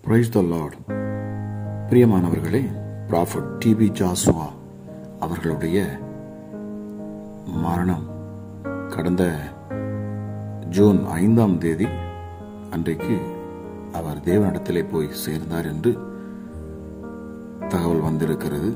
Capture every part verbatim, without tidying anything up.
Price the Lord. பிரியமானவர்களே, prophet DP Joshua அவர்களுடைய மரணம் கடந்த ஜூன் ஐந்தாம் தேதி அன்றைக்கு அவர் தேவனிடத்திலே போய் சேர்ந்தார் என்று தகவல் வந்திருக்கிறது.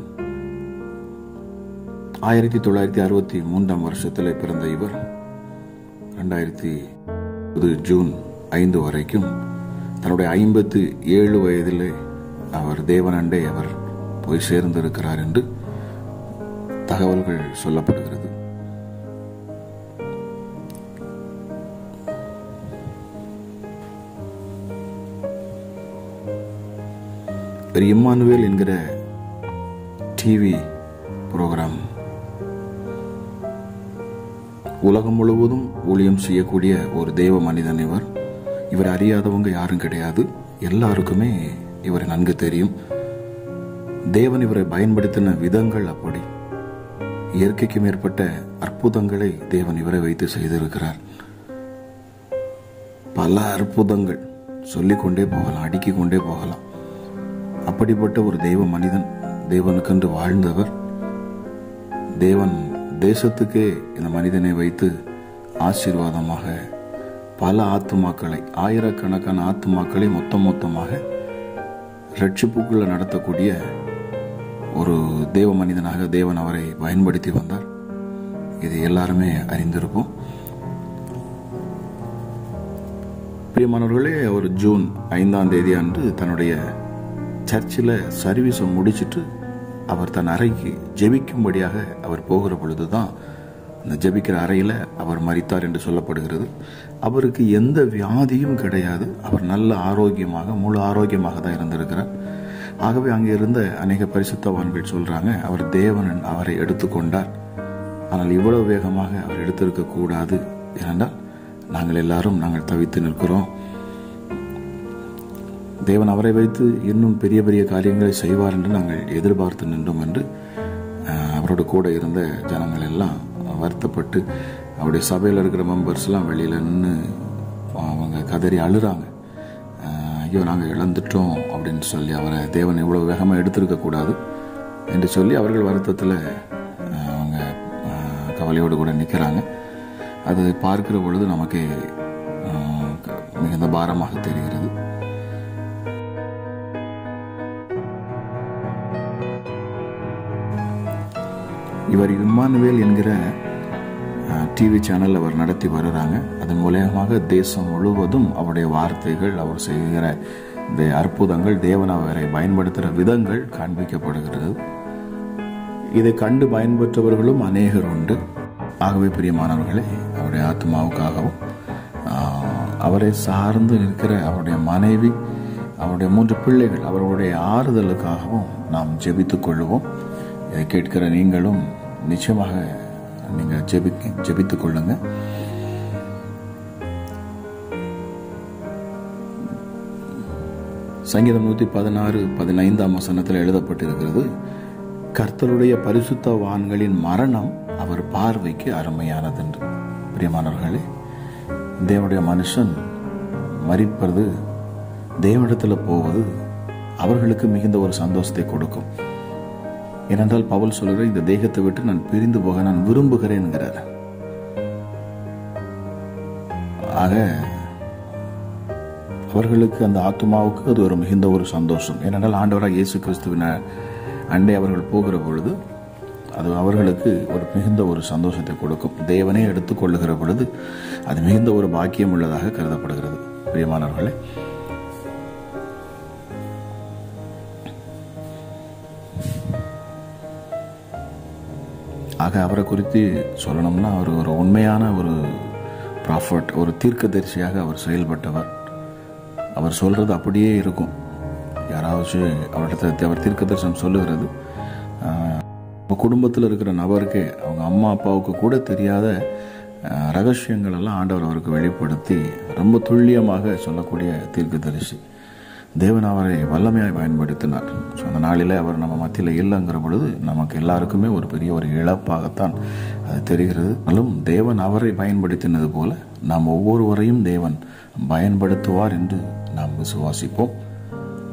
ஆயிரத்தி தொள்ளாயிரத்தி அறுபத்தி மூன்றாம் வருஷத்தில் பிறந்த இவர் இரண்டாயிரத்தி ஜூன் ஐந்து வரைக்கும் தன்னுடைய ஐம்பத்தி ஏழு வயதிலே அவர் தேவனண்டை அவர் போய் சேர்ந்திருக்கிறார் என்று தகவல்கள் சொல்லப்படுகிறது. இம்மானுவேல் என்கிற டிவி புரோகிராம் உலகம் முழுவதும் ஊழியம் செய்யக்கூடிய ஒரு தேவ மனிதன் இவர். இவர் அறியாதவங்க யாரும் கிடையாது. எல்லாருக்குமே இவரை நன்கு தெரியும். தேவன் இவரை பயன்படுத்தின விதங்கள் அப்படி. இயற்கைக்கு மேற்பட்ட அற்புதங்களை தேவன் இவரை வைத்து செய்திருக்கிறார். பல அற்புதங்கள் சொல்லிக்கொண்டே போகலாம், அடுக்கிக் கொண்டே போகலாம். அப்படிப்பட்ட ஒரு தெய்வ மனிதன், தேவனுக்கென்று வாழ்ந்தவர். தேவன் தேசத்துக்கே இந்த மனிதனை வைத்து ஆசீர்வாதமாக பல ஆத்துமாக்களை, ஆயிரக்கணக்கான ஆத்துமாக்களை மொத்தம் மொத்தமாக ரட்சிப்புக்குள்ள நடத்தக்கூடிய ஒரு தேவ மனிதனாக தேவன் அவரை பயன்படுத்தி வந்தார். இது எல்லாருமே அறிந்திருப்போம். பிரியமானவர்களே, ஒரு ஜூன் ஐந்தாம் தேதி அன்று தன்னுடைய சர்ச்சில் சர்வீஸை முடிச்சிட்டு அவர் தன் அறைக்கு ஜெபிக்கும்படியாக அவர் போகிற பொழுதுதான் அந்த ஜெபிக்கிற அறையில் அவர் மரித்தார் என்று சொல்லப்படுகிறது. அவருக்கு எந்த வியாதியும் கிடையாது. அவர் நல்ல ஆரோக்கியமாக, முழு ஆரோக்கியமாக தான் இருந்திருக்கிறார். ஆகவே அங்கே இருந்த அநேக பரிசுத்தவான்கள் சொல்றாங்க, அவர் தேவன் அவரை எடுத்துக்கொண்டார். ஆனால் இவ்வளவு வேகமாக அவர் எடுத்திருக்க கூடாது. ஏனென்றால் நாங்கள் எல்லாரும் நாங்கள் தவித்து நிற்கிறோம். தேவன் அவரை வைத்து இன்னும் பெரிய பெரிய காரியங்களை செய்வார் என்று நாங்கள் எதிர்பார்த்து நின்றோம் என்று அவரோட கூட இருந்த ஜனங்கள் எல்லாம் வருத்தப்பட்டு, அவருடைய சபையில் இருக்கிற மெம்பர்ஸ்லாம் வெளியில் நின்று அவங்க கதறி அழுறாங்க. ஐயோ, நாங்கள் இழந்துட்டோம் அப்படின்னு சொல்லி, அவரை தேவன் இவ்வளோ வேகமாக எடுத்திருக்க கூடாது என்று சொல்லி அவர்கள் வருத்தத்தில் அவங்க கவலையோடு கூட நிற்கிறாங்க. அது பார்க்கிற பொழுது நமக்கு மிகுந்த பாரமாக தெரிகிறது. இவர் இம்மானுவேல் என்கிற டிவி சேனல் அவர் நடத்தி வருகிறாங்க. அதன் மூலமாக தேசம் முழுவதும் அவருடைய வார்த்தைகள், அவர் செய்கிற இந்த அற்புதங்கள், தேவன் அவரை பயன்படுத்துகிற விதங்கள் காண்பிக்கப்படுகிறது. இதை கண்டு பயன்பெற்றவர்களும் அநேகர் உண்டு. ஆகவே பிரியமானவர்களே, அவருடைய ஆத்மாவுக்காகவும் அவரை சார்ந்து இருக்கிற அவருடைய மனைவி, அவருடைய மூன்று பிள்ளைகள், அவருடைய ஆறுதலுக்காகவும் நாம் ஜெபித்துக் கொள்வோம். இதை கேட்கிற நீங்களும் நிச்சயமாக நீங்கள் ஜெபி ஜெபித்துக் கொள்ளுங்க. சங்கீதம் நூத்தி பதினாறு பதினைந்தாம் வசனத்தில் எழுதப்பட்டிருக்கிறது, கர்த்தருடைய பரிசுத்தவான்களின் மரணம் அவர் பார்வைக்கு அருமையானது என்று. பிரியமானவர்களே, தேவனுடைய மனுஷன் மரிப்பது, தேவனிடத்தில் போவது அவர்களுக்கு மிகுந்த ஒரு சந்தோஷத்தை கொடுக்கும். ஏனென்றால் பவுல் சொல்கிற, இந்த தேகத்தை விட்டு நான் பிரிந்து போக நான் விரும்புகிறேன் என்கிறார். ஆக அவர்களுக்கு, அந்த ஆத்மாவுக்கு அது ஒரு மிகுந்த ஒரு சந்தோஷம். ஏனென்றால் ஆண்டவராக இயேசு கிறிஸ்துவின் அண்டை அவர்கள் போகிற பொழுது அது அவர்களுக்கு ஒரு மிகுந்த ஒரு சந்தோஷத்தை கொடுக்கும். தேவனே எடுத்துக்கொள்ளுகிற பொழுது அது மிகுந்த ஒரு பாக்கியம் உள்ளதாக கருதப்படுகிறது. பிரியமானவர்களே, ஆக அவரை குறித்து சொல்லணும்னா, அவர் ஒரு உண்மையான ஒரு ப்ராஃபட், ஒரு தீர்க்கதரிசியாக அவர் செயல்பட்டவர். அவர் சொல்றது அப்படியே இருக்கும். யாராவது அவர்கிட்ட அவர் தீர்க்க தரிசனம் சொல்லுகிறது, குடும்பத்தில் இருக்கிற நபருக்கு, அவங்க அம்மா அப்பாவுக்கு கூட தெரியாத ரகசியங்கள் எல்லாம் ஆண்டவர் அவருக்கு வெளிப்படுத்தி ரொம்ப துல்லியமாக சொல்லக்கூடிய தீர்க்கதரிசி. தேவன் அவரை வல்லமையாய் பயன்படுத்தினார். ஸோ அந்த நாளில் அவர் நம்ம மத்தியில் இல்லைங்கிற பொழுது நமக்கு எல்லாருக்குமே ஒரு பெரிய ஒரு இழப்பாகத்தான் அது தெரிகிறது. ஆனாலும் தேவன் அவரை பயன்படுத்தினது போல நாம் ஒவ்வொருவரையும் தேவன் பயன்படுத்துவார் என்று நாம் விசுவாசிப்போம்.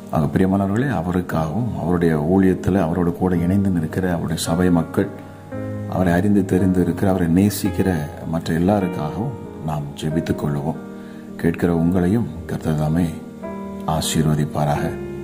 ஆக பிரியமானவர்களே, அவருக்காகவும் அவருடைய ஊழியத்தில் அவரோட கூட இணைந்து நிற்கிற அவருடைய சபை மக்கள், அவரை அறிந்து தெரிந்து இருக்கிற, அவரை நேசிக்கிற மற்ற எல்லாருக்காகவும் நாம் ஜெபித்துக் கொள்ளுவோம். கேட்கிற உங்களையும் கர்த்தர் தாமே ஆசீர்வதிப்பாராக.